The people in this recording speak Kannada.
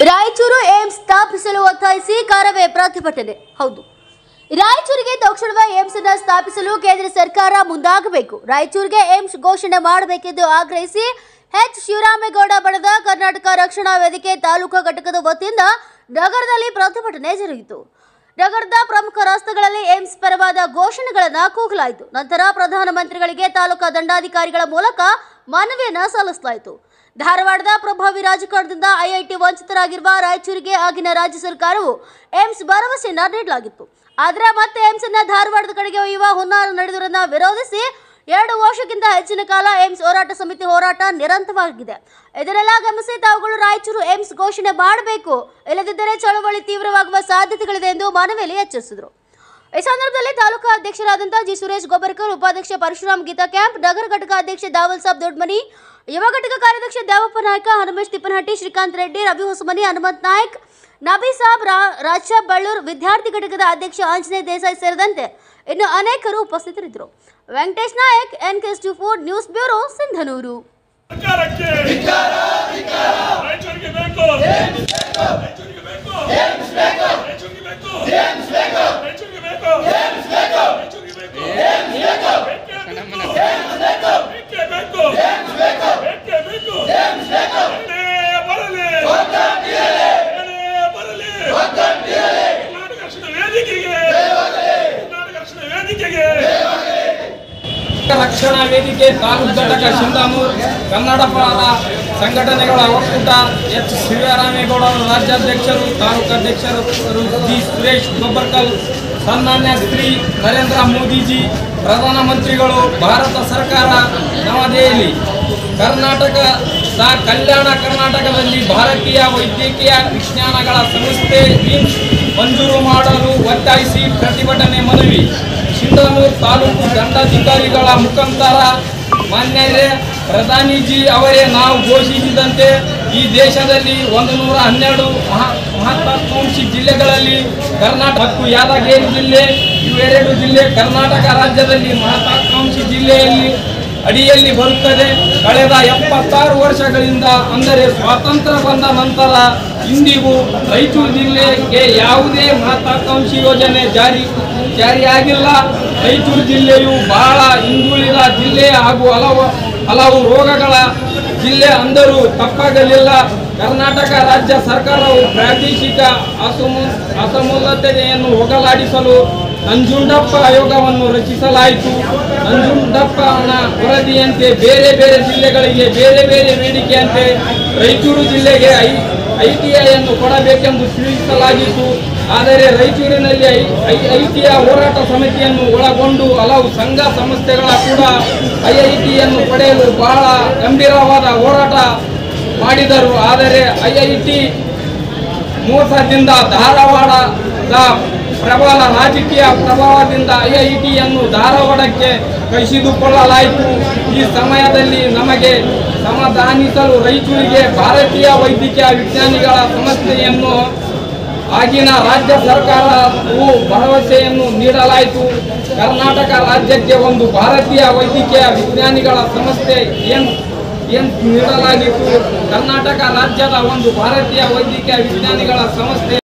ರಾಯಚೂರು ಏಮ್ಸ್ ಸ್ಥಾಪಿಸಲು ಒತ್ತಾಯಿಸಿ ಕಾರವೇ ಪ್ರತಿಭಟನೆ. ಹೌದು, ರಾಯಚೂರಿಗೆ ತಕ್ಷಣವೇ ಏಮ್ಸ್ ಅನ್ನು ಸ್ಥಾಪಿಸಲು ಕೇಂದ್ರ ಸರ್ಕಾರ ಮುಂದಾಗಬೇಕು. ರಾಯಚೂರಿಗೆ ಏಮ್ಸ್ ಘೋಷಣೆ ಮಾಡಬೇಕೆಂದು ಆಗ್ರಹಿಸಿ ಎಚ್ ಶಿವರಾಮೇಗೌಡ ಬಣದ ಕರ್ನಾಟಕ ರಕ್ಷಣಾ ವೇದಿಕೆ ತಾಲೂಕಾ ಘಟಕದ ವತಿಯಿಂದ ನಗರದಲ್ಲಿ ಪ್ರತಿಭಟನೆ ಜರುಗಿತು. ನಗರದ ಪ್ರಮುಖ ರಸ್ತೆಗಳಲ್ಲಿ ಏಮ್ಸ್ ಪರವಾದ ಘೋಷಣೆಗಳನ್ನು ಕೂಗಲಾಯಿತು. ನಂತರ ಪ್ರಧಾನಮಂತ್ರಿಗಳಿಗೆ ತಾಲೂಕಾ ದಂಡಾಧಿಕಾರಿಗಳ ಮೂಲಕ ಮನವಿಯನ್ನು ಸಲ್ಲಿಸಲಾಯಿತು. ಧಾರವಾಡದ ಪ್ರಭಾವಿ ರಾಜಕಾರಣದಿಂದ ಐಐಟಿ ವಂಚಿತರಾಗಿರುವ ರಾಯಚೂರಿಗೆ ಆಗಿನ ರಾಜ್ಯ ಸರ್ಕಾರವು ಏಮ್ಸ್ ಭರವಸೆಯನ್ನು ನೀಡಲಾಗಿತ್ತು. ಆದರೆ ಮತ್ತೆ ಏಮ್ಸ್ ಅನ್ನು ಧಾರವಾಡದ ಕಡೆಗೆ ಒಯ್ಯುವ ಹುನ್ನಾರ ನಡೆದುದನ್ನು ವಿರೋಧಿಸಿ 2 ವರ್ಷಕ್ಕಿಂತ ಹೆಚ್ಚಿನ ಕಾಲ ಏಮ್ಸ್ ಹೋರಾಟ ಸಮಿತಿ ಹೋರಾಟ ನಿರಂತರವಾಗಿದೆ. ಇದನ್ನೆಲ್ಲ ಗಮನಿಸಿ ತಾವುಗಳು ರಾಯಚೂರು ಏಮ್ಸ್ ಘೋಷಣೆ ಮಾಡಬೇಕು, ಇಲ್ಲದಿದ್ದರೆ ಚಳವಳಿ ತೀವ್ರವಾಗುವ ಸಾಧ್ಯತೆಗಳಿದೆ ಎಂದು ಮನವಿಯಲ್ಲಿ ಎಚ್ಚರಿಸಿದರು. ಈ ಸಂದರ್ಭದಲ್ಲಿ ತಾಲೂಕಾ ಅಧ್ಯಕ್ಷರಾದಂತಹ ಜಿ ಸುರೇಶ್ ಗೊಬ್ಬರಕರ್, ಉಪಾಧ್ಯಕ್ಷ ಪರಶುರಾಮ್ ಗೀತಾ ಕ್ಯಾಂಪ್, ನಗರ ಘಟಕ ಅಧ್ಯಕ್ಷ ದಾವಲ್ ಸಾಬ್ ದೊಡ್ಡಮನಿ, ಯುವ ಘಟಕ ಕಾರ್ಯದರ್ಶಿ ದೇವಪ್ಪ ನಾಯ್ಕ, ಹನುಮೇಶ್ ತಿಪ್ಪನಹಟ್ಟಿ, ಶ್ರೀಕಾಂತ್ ರೆಡ್ಡಿ, ರವಿ ಹೊಸಮನಿ, ಹನುಮಂತ್ ನಾಯ್ಕ್, ನಬಿ ಸಾಬ್, ರಾಜಶಾಬ್ ಬಳ್ಳೂರ್, ವಿದ್ಯಾರ್ಥಿ ಘಟಕದ ಅಧ್ಯಕ್ಷ ಆಂಜನೇಯ ದೇಸಾಯಿ ಸೇರಿದಂತೆ ಇನ್ನು ಅನೇಕರು ಉಪಸ್ಥಿತರಿದ್ದರು. Venkatesh Nayak, NK24 news bureau, Sindhanur. ರಕ್ಷಣಾ ವೇದಿಕೆ ತಾಲೂಕು ಘಟಕ ಸಿಂಧನೂರು, ಕನ್ನಡ ಪರ ಸಂಘಟನೆಗಳ ಒಕ್ಕೂಟ, ಎಚ್ ಶಿವರಾಮೇಗೌಡ ರಾಜ್ಯಾಧ್ಯಕ್ಷರು, ತಾಲೂಕಾಧ್ಯಕ್ಷರು ಜಿ ಸುರೇಶ್ ಗೊಬ್ಬರಕರ್, ಸನ್ಮಾನ್ಯ ಶ್ರೀ ನರೇಂದ್ರ ಮೋದಿಜಿ, ಪ್ರಧಾನಮಂತ್ರಿಗಳು, ಭಾರತ ಸರ್ಕಾರ ನವದೆಹಲಿ, ಕರ್ನಾಟಕದ ಕಲ್ಯಾಣ ಕರ್ನಾಟಕದಲ್ಲಿ ಭಾರತೀಯ ವೈದ್ಯಕೀಯ ವಿಜ್ಞಾನಗಳ ಸಂಸ್ಥೆ ಏಮ್ಸ್ ಮಂಜೂರು ಮಾಡಲು ಒತ್ತಾಯಿಸಿ ಪ್ರತಿಭಟನೆ ಮನವಿ. ಸಿಂಧನೂರು ತಾಲೂಕು ದಂಡಾಧಿಕಾರಿಗಳ ಮುಖಾಂತರ ಮಾನ್ಯರೇ, ಪ್ರಧಾನಿಜಿ ಅವರೇ, ನಾವು ಘೋಷಿಸಿದಂತೆ ಈ ದೇಶದಲ್ಲಿ 112 ಮಹತ್ವಾಕಾಂಕ್ಷಿ ಜಿಲ್ಲೆಗಳಲ್ಲಿ ಕರ್ನಾಟಕ ಮತ್ತು ಯಾದಗಿರಿ ಜಿಲ್ಲೆ, ಇವೆರಡು ಜಿಲ್ಲೆ ಕರ್ನಾಟಕ ರಾಜ್ಯದಲ್ಲಿ ಮಹತ್ವಾಕಾಂಕ್ಷಿ ಜಿಲ್ಲೆಯಲ್ಲಿ ಅಡಿಯಲ್ಲಿ ಬರುತ್ತದೆ. ಕಳೆದ 76 ವರ್ಷಗಳಿಂದ, ಅಂದರೆ ಸ್ವಾತಂತ್ರ್ಯ ಬಂದ ನಂತರ ಇಂದಿಗೂ ರಾಯಚೂರು ಜಿಲ್ಲೆಗೆ ಯಾವುದೇ ಮಹತ್ವಾಕಾಂಕ್ಷಿ ಯೋಜನೆ ಜಾರಿಯಾಗಿಲ್ಲ. ರಾಯಚೂರು ಜಿಲ್ಲೆಯು ಬಹಳ ಹಿಂದುಳಿದ ಜಿಲ್ಲೆ ಹಾಗೂ ಹಲವು ರೋಗಗಳ ಜಿಲ್ಲೆ ಅಂದರೂ ತಪ್ಪಾಗಲಿಲ್ಲ. ಕರ್ನಾಟಕ ರಾಜ್ಯ ಸರ್ಕಾರವು ಪ್ರಾದೇಶಿಕ ಅಸಮೋಲ್ಲತೆಯನ್ನು ಹೋಗಲಾಡಿಸಲು ನಂಜುಂಡಪ್ಪ ಆಯೋಗವನ್ನು ರಚಿಸಲಾಯಿತು. ನಂಜುಂಡಪ್ಪನ ವರದಿಯಂತೆ ಬೇರೆ ಬೇರೆ ಜಿಲ್ಲೆಗಳಿಗೆ ಬೇರೆ ಬೇರೆ ಬೇಡಿಕೆಯಂತೆ ರಾಯಚೂರು ಜಿಲ್ಲೆಗೆ ಐಟಿಐಯನ್ನು ಕೊಡಬೇಕೆಂದು ತಿಳಿಸಲಾಗಿತ್ತು. ಆದರೆ ರಾಯಚೂರಿನಲ್ಲಿ ಐಟಿಐ ಹೋರಾಟ ಸಮಿತಿಯನ್ನು ಒಳಗೊಂಡು ಹಲವು ಸಂಘ ಸಂಸ್ಥೆಗಳ ಕೂಡ ಐಐಟಿಯನ್ನು ಪಡೆಯಲು ಬಹಳ ಗಂಭೀರವಾದ ಹೋರಾಟ ಮಾಡಿದರು. ಆದರೆ ಐಐಟಿ ಮೋಸದಿಂದ, ಧಾರವಾಡದ ಪ್ರಬಲ ರಾಜಕೀಯ ಪ್ರಭಾವದಿಂದ ಐಐಟಿಯನ್ನು ಧಾರವಾಡಕ್ಕೆ ಕಸಿದುಕೊಳ್ಳಲಾಯಿತು. ಈ ಸಮಯದಲ್ಲಿ ನಮಗೆ ಸಮಾಧಾನಿಸಲು ರಾಯಚೂರಿಗೆ ಭಾರತೀಯ ವೈದ್ಯಕೀಯ ವಿಜ್ಞಾನಿಗಳ ಸಂಸ್ಥೆಯನ್ನು ಆಗಿನ ರಾಜ್ಯ ಸರ್ಕಾರವು ಭರವಸೆಯನ್ನು ನೀಡಲಾಯಿತು. ಕರ್ನಾಟಕ ರಾಜ್ಯಕ್ಕೆ ಒಂದು ಭಾರತೀಯ ವೈದ್ಯಕೀಯ ವಿಜ್ಞಾನಿಗಳ ಸಂಸ್ಥೆ ಏಮ್ಸ್ ನೀಡಲಾಗಿತ್ತು. ಕರ್ನಾಟಕ ರಾಜ್ಯದ ಒಂದು ಭಾರತೀಯ ವೈದ್ಯಕೀಯ ವಿಜ್ಞಾನಿಗಳ ಸಂಸ್ಥೆ